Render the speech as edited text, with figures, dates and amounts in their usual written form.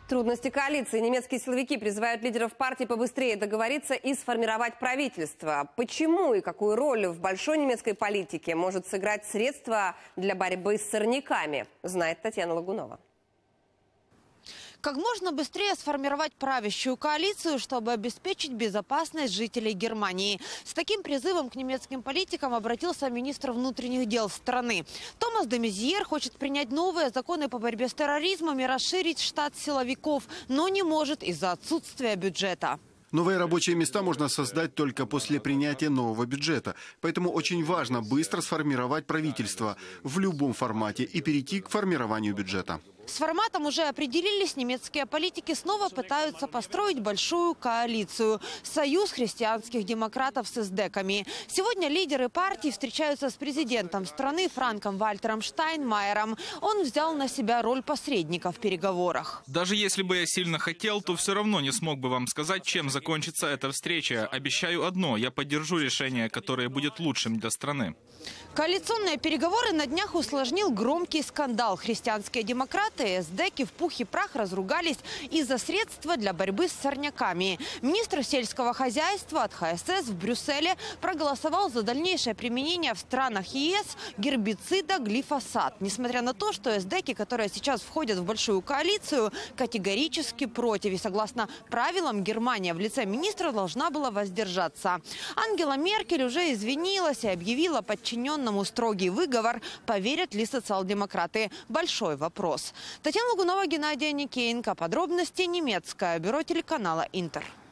Трудности коалиции. Немецкие силовики призывают лидеров партий побыстрее договориться и сформировать правительство. Почему и какую роль в большой немецкой политике может сыграть средство для борьбы с сорняками, знает Татьяна Лагунова. Как можно быстрее сформировать правящую коалицию, чтобы обеспечить безопасность жителей Германии. С таким призывом к немецким политикам обратился министр внутренних дел страны. Томас де Мезьер хочет принять новые законы по борьбе с терроризмом и расширить штат силовиков, но не может из-за отсутствия бюджета. Новые рабочие места можно создать только после принятия нового бюджета. Поэтому очень важно быстро сформировать правительство в любом формате и перейти к формированию бюджета. С форматом уже определились. Немецкие политики снова пытаются построить большую коалицию. Союз христианских демократов с эсдеками. Сегодня лидеры партий встречаются с президентом страны Франком-Вальтером Штайнмайером. Он взял на себя роль посредника в переговорах. Даже если бы я сильно хотел, то все равно не смог бы вам сказать, чем закончится эта встреча. Обещаю одно – я поддержу решение, которое будет лучшим для страны. Коалиционные переговоры на днях усложнил громкий скандал. Христианские демократы и эсдеки в пух и прах разругались из-за средства для борьбы с сорняками. Министр сельского хозяйства от ХСС в Брюсселе проголосовал за дальнейшее применение в странах ЕС гербицида глифосат. Несмотря на то, что эсдеки, которые сейчас входят в большую коалицию, категорически против. И согласно правилам, Германия в лице министра должна была воздержаться. Ангела Меркель уже извинилась и объявила подчиненному строгий выговор. Поверят ли социал-демократы? Большой вопрос. Татьяна Лагунова, Геннадий Аникеенко. Подробности немецкое бюро телеканала «Интер».